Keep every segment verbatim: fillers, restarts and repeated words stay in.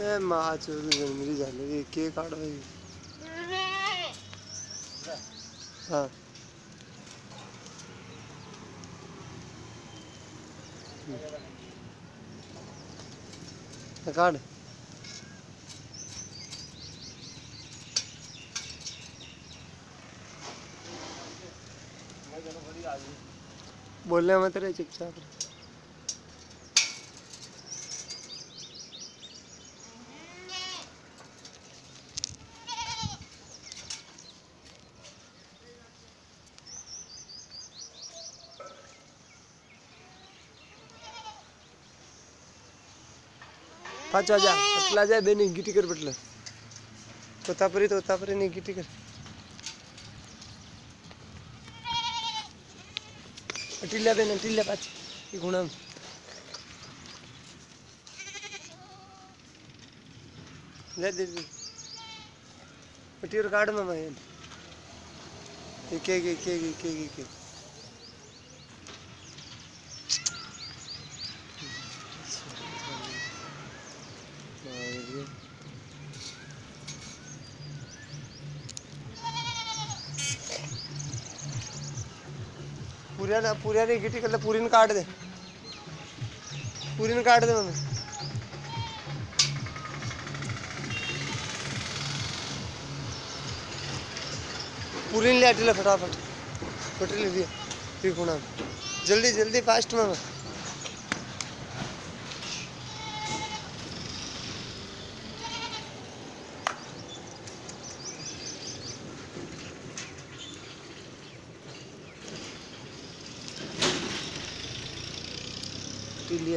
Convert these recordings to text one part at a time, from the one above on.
ए माँ चोद जनवरी झाले के काढ भाई हाँ काढ बोलने मत रहे चुपचाप पाच वाजा पटला जाए बेनी गिटी कर पटला तोतापरी तोतापरी नहीं गिटी कर टिल्ल्या बेन टिल्ल्या पाच की गुणा ले दे दे पटीर काढ मामा ये एक एक एक एक एक एक पुऱ्या ना पुऱ्या ने गिटी करला पुरीन काढ दे पुरीन काढ दे मम्मी पुरीन ले आटिला फटाफट पटली दिया फिर गुणा जल्दी जल्दी फास्ट मामा लिया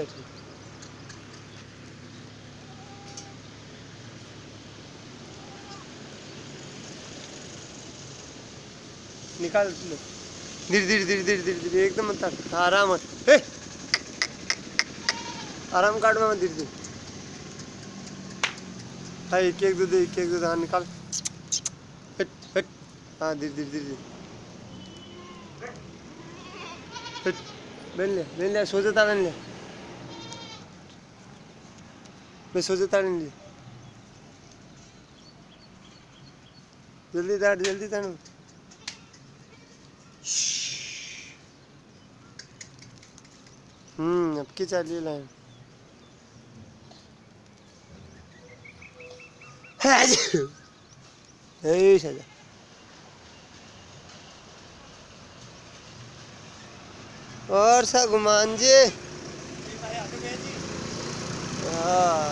निकाल धीरे धीरे धीरे धीरे धीरे धीरे एकदम मत आराम हे आराम काट में धीरे धीरे हाँ एक एक दूध एक एक दूध हाँ निकाल हट हट हाँ धीरे धीरे धीरे हट बेन लिया बेन लिया सो जाता बेन लिया मैं सोचे ताड़ नहीं जल्दी ताड़ जल्दी ताड़ हम्म अब की चाहिए लाइन है सजा और सा गुमान जी हाँ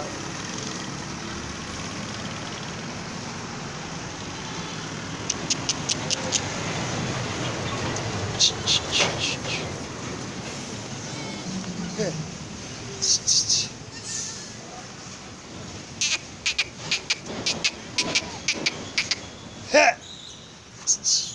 है